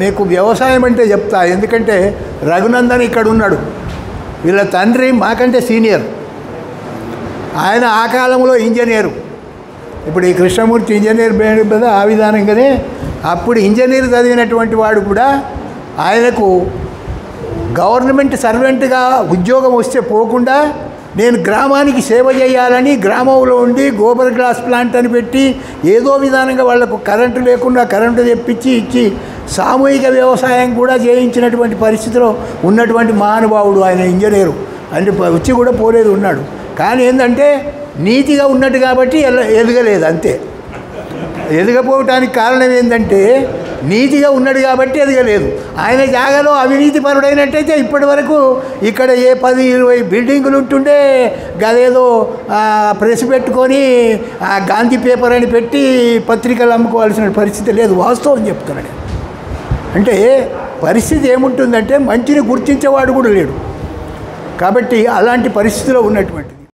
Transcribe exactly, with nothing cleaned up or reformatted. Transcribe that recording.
మీకు వ్యవసాయం అంటే చెప్తా, ఎందుకంటే రఘునందన్ ఇక్కడ ఉన్నాడు, వీళ్ళ తండ్రి మాకంటే సీనియర్, ఆయన ఆ కాలంలో ఇంజనీరు. ఇప్పుడు ఈ కృష్ణమూర్తి ఇంజనీర్ కదా, ఆ విధానంగానే అప్పుడు ఇంజనీర్ చదివినటువంటి వాడు కూడా ఆయనకు గవర్నమెంట్ సర్వెంట్గా ఉద్యోగం వస్తే పోకుండా నేను గ్రామానికి సేవ చేయాలని గ్రామంలో ఉండి గోబర్ గ్లాస్ ప్లాంట్ అని పెట్టి ఏదో విధానంగా వాళ్లకు కరెంటు లేకుండా కరెంటు తెప్పించి ఇచ్చి సామూహిక వ్యవసాయం కూడా చేయించినటువంటి పరిస్థితిలో ఉన్నటువంటి మహానుభావుడు ఆయన ఇంజనీరు. అంటే వచ్చి కూడా పోలేదు ఉన్నాడు. కానీ ఏంటంటే నీతిగా ఉన్నట్టు కాబట్టి ఎదగలేదు అంతే. ఎదగపోవటానికి కారణం ఏంటంటే నీతిగా ఉన్నాడు కాబట్టి ఎదగలేదు. ఆయన జాగాలో అవినీతి పరుడైనట్టయితే ఇప్పటి వరకు ఇక్కడ ఏ పది ఇరవై బిల్డింగులు ఉంటుండే, గదేదో ప్రెస్ పెట్టుకొని గాంధీ పేపర్ అని పెట్టి పత్రికలు అమ్ముకోవాల్సిన పరిస్థితి లేదు. వాస్తవం చెప్తున్నాడు. అంటే పరిస్థితి ఏముంటుందంటే మంచిని గుర్తించేవాడు కూడా లేడు. కాబట్టి అలాంటి పరిస్థితిలో ఉన్నటువంటిది.